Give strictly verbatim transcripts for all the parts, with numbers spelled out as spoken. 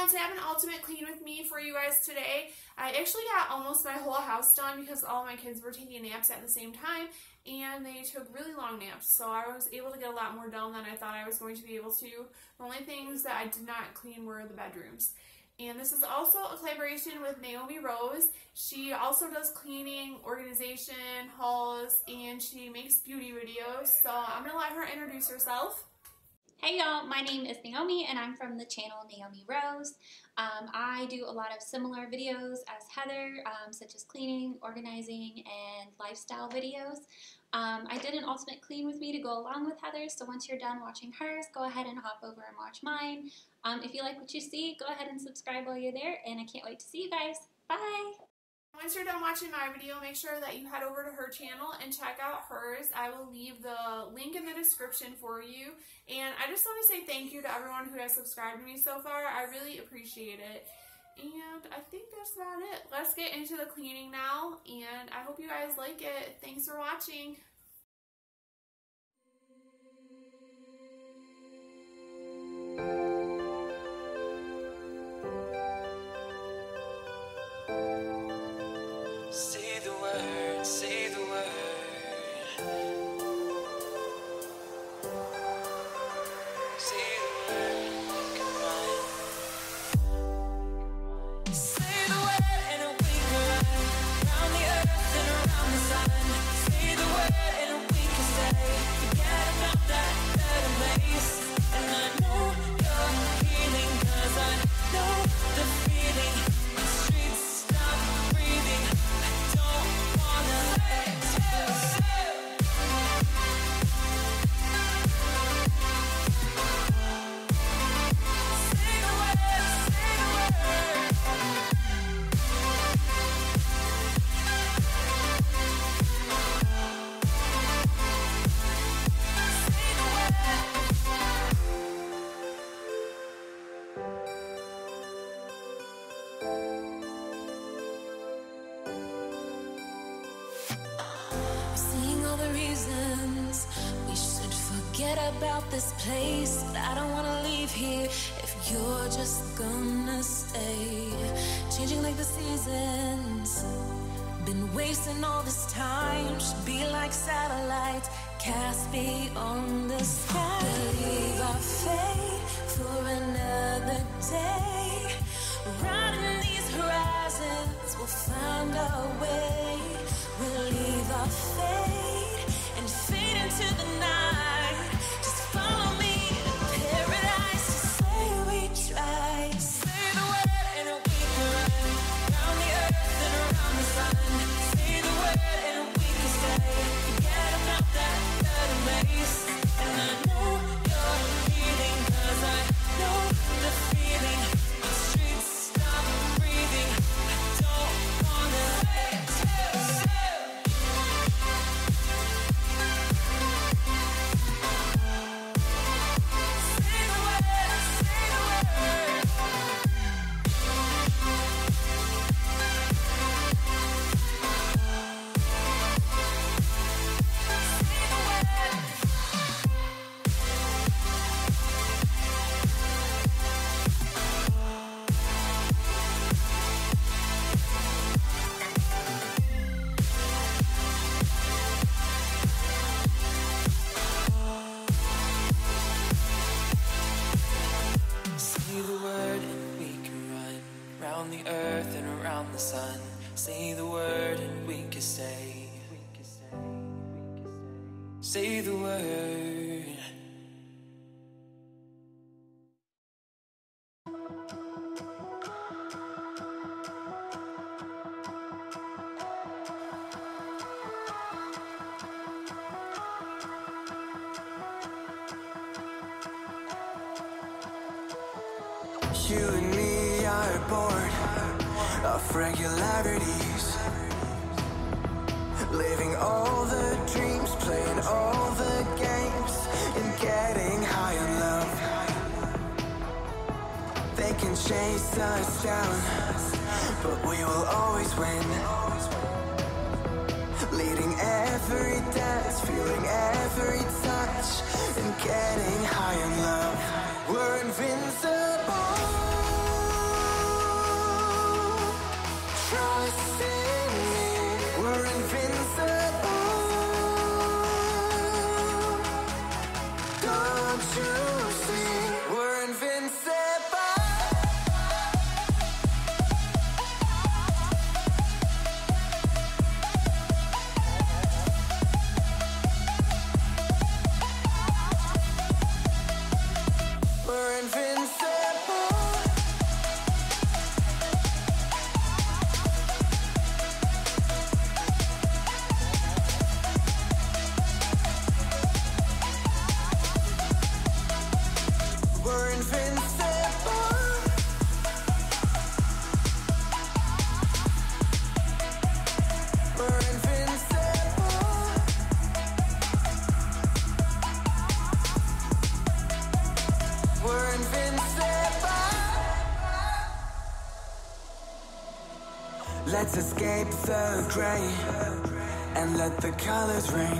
let's have an ultimate clean with me for you guys today. I actually got almost my whole house done because all my kids were taking naps at the same time, and they took really long naps, so I was able to get a lot more done than I thought I was going to be able to. The only things that I did not clean were the bedrooms. And this is also a collaboration with Naomi Rose. She also does cleaning, organization, hauls, and she makes beauty videos. So I'm going to let her introduce herself. Hey y'all, my name is Naomi and I'm from the channel Naomi Rose. Um, I do a lot of similar videos as Heather, um, such as cleaning, organizing, and lifestyle videos. Um, I did an ultimate clean with me to go along with Heather's, so once you're done watching hers, go ahead and hop over and watch mine. Um, if you like what you see, go ahead and subscribe while you're there, and I can't wait to see you guys. Bye! Once you're done watching my video, make sure that you head over to her channel and check out hers. I will leave the link in the description for you. And I just want to say thank you to everyone who has subscribed to me so far. I really appreciate it. And I think that's about it. Let's get into the cleaning now, and I hope you guys like it. Thanks for watching. Say the word, say the word. Say the word, come on. Say the word and we can run around the earth and around the sun. Say the word and we can stay. Forget about that better place. And I know you're healing, 'cause I know the feeling. The streets stop breathing. Don't wanna let you say the word, say the word. Say the word. Seeing all the reasons we should forget about this place, but I don't wanna leave here if you're just gonna stay. Changing like the seasons, been wasting all this time. Should be like satellites cast beyond the sky. Leave our fate for another day. Riding these horizons, we'll find our way. We'll leave our fate and fade into the night. Just follow me to paradise. Just say we tried. Say the word and we can run around the earth and around the sun. Say the word and we can stay. Forget about that better place. And I know you're healing, 'cause I know the feeling. The streets stop breathing. I don't wanna let you say. Say the word, say the word. Say the word. Say the word and we can run round the earth and around the sun. Say the word and we can stay. Say the word. You and me are bored of regularities, living all the dreams, playing all the games, and getting high on love. They can chase us down, but we will always win. Leading every dance, feeling every touch, and getting high on love. We're invincible. Trust in me, we're invincible. Don't you see, we're invincible. We're invincible. We're invincible. We're invincible. We're invincible. Let's escape the gray and let the colors rain.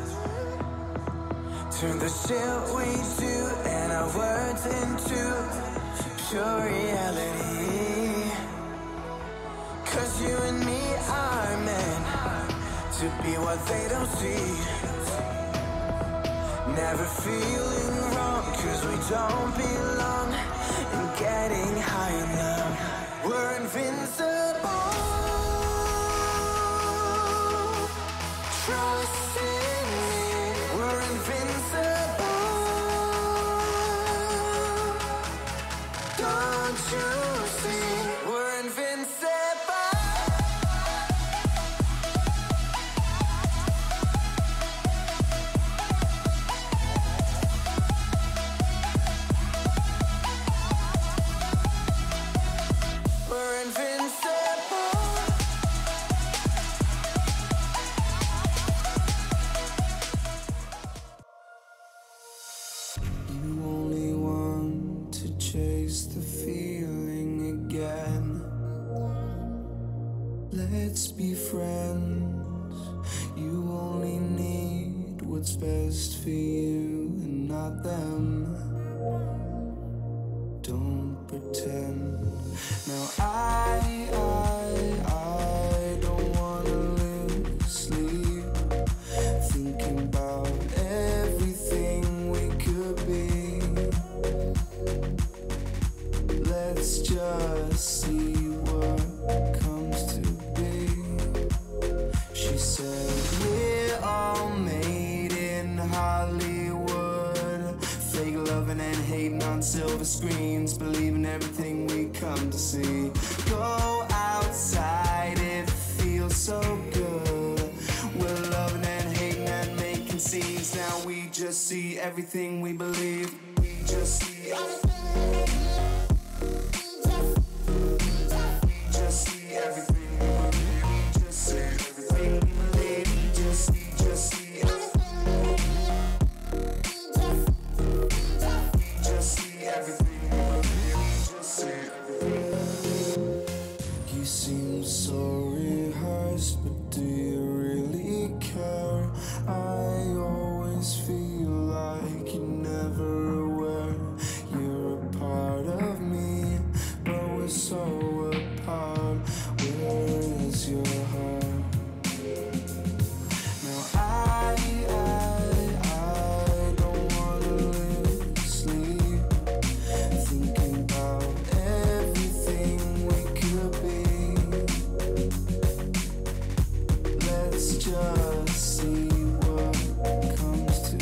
Turn the shit we do and our words into pure reality. Cause you and me are meant to be what they don't see. Never feeling wrong cause we don't belong. And getting high enough. We're invincible. Trust in me, we're invincible. Don't you see, we're invincible. We're invincible. You only want to chase the feeling again. Let's be friends. You only need what's best for you and not them. Don't pretend. Now I, I, I don't wanna lose sleep thinking about everything we could be. Let's just see what comes to be. She said we're all made in Hollywood, fake loving and hating on silver screens, believing everything we come to see. Go outside, it feels so good. We're loving and hating and making scenes. Now we just see everything we believe. We just see everything. We just see everything we believe. We just see everything we believe. We just see, just see everything. We just see everything we believe. We just see everything. You seem so rehearsed, but do you really care? I always feel like you're never aware. You're a part of me, but we're so apart. Where is your heart? Now I, I, I don't wanna lose sleep thinking about everything we could be. Let's just see what comes to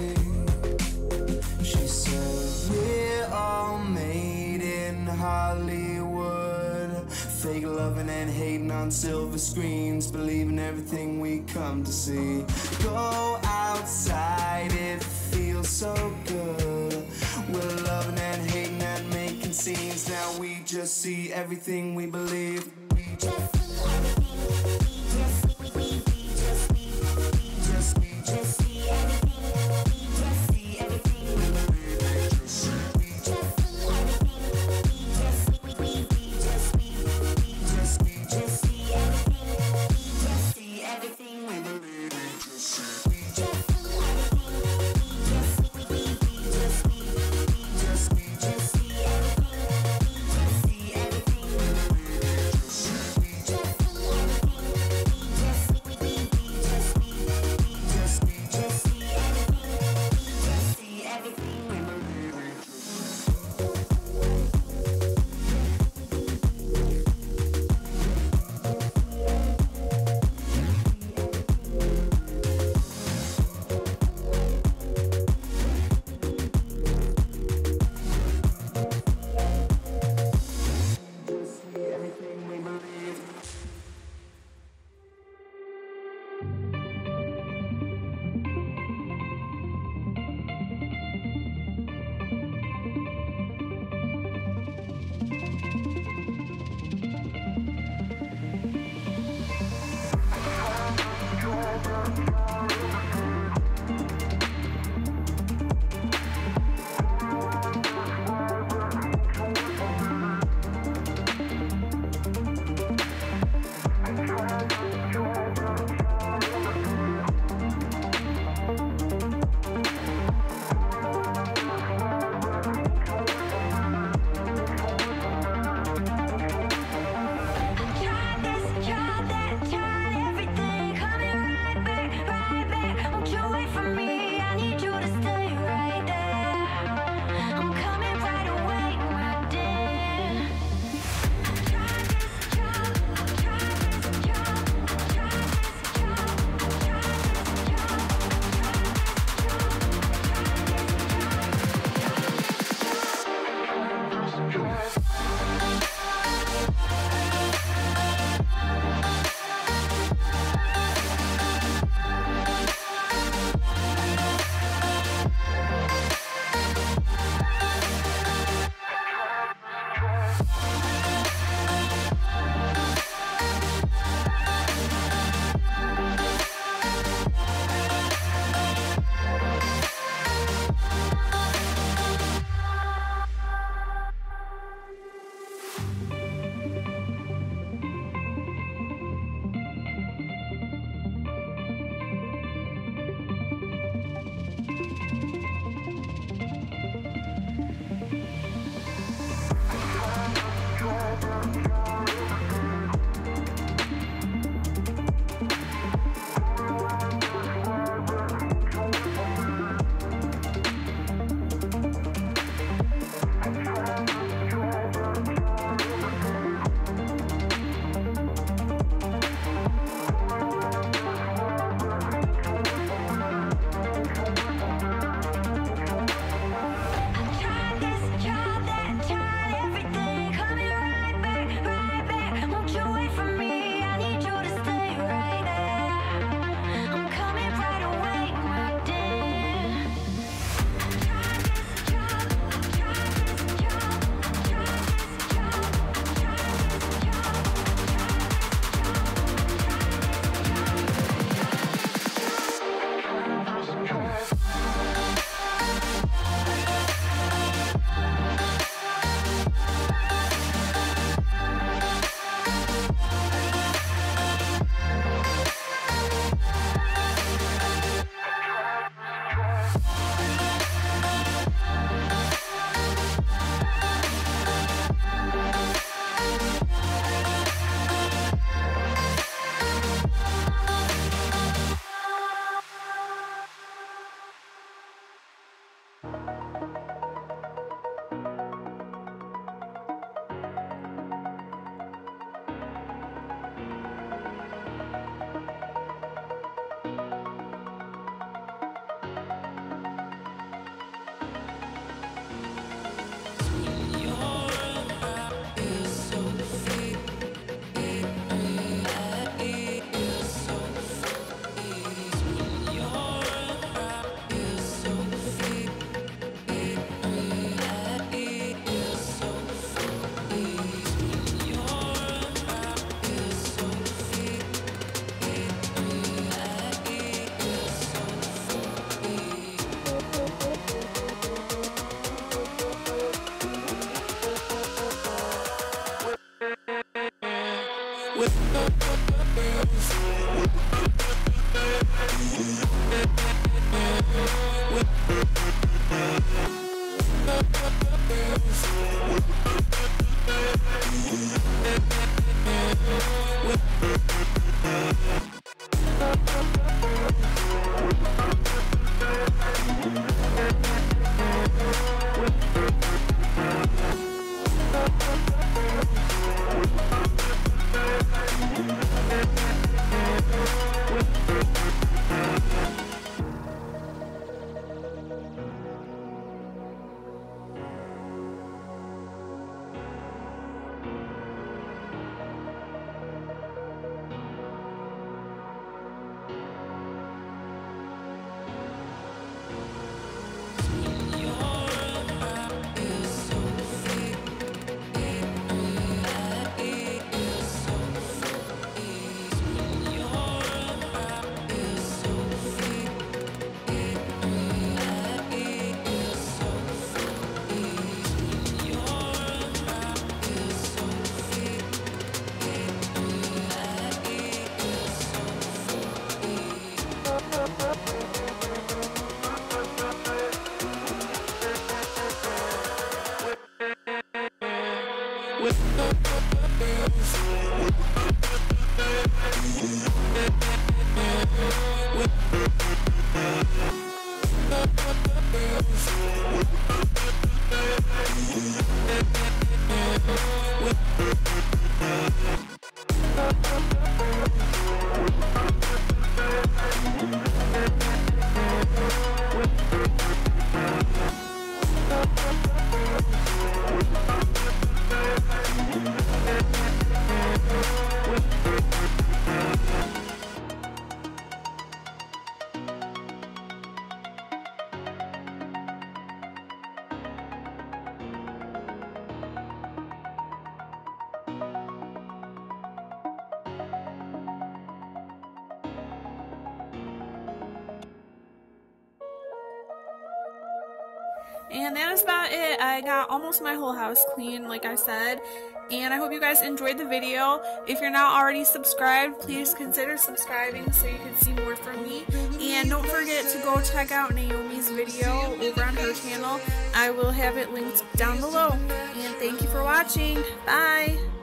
be. She said we're all made in Hollywood, fake loving and hating on silver screens, believing everything we come to see. Go outside, it feels so good. We're loving and hating and making scenes. Now we just see everything we believe. We just see everything. We just see, we, we, we just see, we just, we just see everything. We just see everything we believe. We just see, we just see everything. We just see, we, we, we just see, we just, we just see everything. We just see everything we believe. We just see, we just see everything. We just see, we, we, we just see, we just, we just see everything. We just see everything we believe. We just see, we just And that is about it. I got almost my whole house clean, like I said. And I hope you guys enjoyed the video. If you're not already subscribed, please consider subscribing so you can see more from me. And don't forget to go check out Naomi's video over on her channel. I will have it linked down below. And thank you for watching. Bye!